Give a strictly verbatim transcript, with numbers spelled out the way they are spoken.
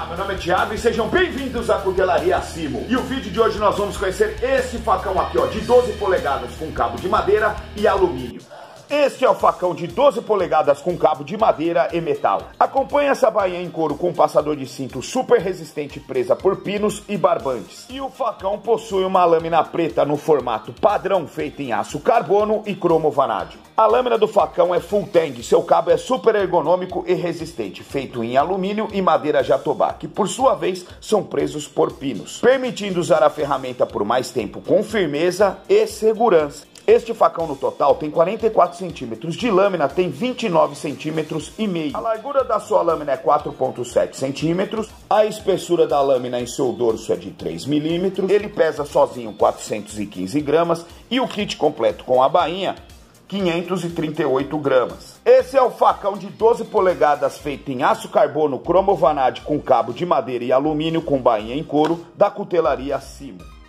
meu nome é Thiago e sejam bem-vindos à Cutelaria Simo. E o vídeo de hoje nós vamos conhecer esse facão aqui, ó, de doze polegadas com cabo de madeira e alumínio. Este é o facão de doze polegadas com cabo de madeira e metal. Acompanhe essa bainha em couro com passador de cinto super resistente presa por pinos e barbantes. E o facão possui uma lâmina preta no formato padrão feita em aço carbono e cromo vanádio. A lâmina do facão é full tang, seu cabo é super ergonômico e resistente, feito em alumínio e madeira jatobá, que por sua vez são presos por pinos, permitindo usar a ferramenta por mais tempo com firmeza e segurança. Este facão no total tem quarenta e quatro centímetros de lâmina, tem vinte e nove centímetros e meio. A largura da sua lâmina é quatro vírgula sete centímetros, a espessura da lâmina em seu dorso é de três milímetros, ele pesa sozinho quatrocentos e quinze gramas e o kit completo com a bainha quinhentos e trinta e oito gramas. Esse é o facão de doze polegadas feito em aço carbono cromo vanádio com cabo de madeira e alumínio com bainha em couro da Cutelaria Simo.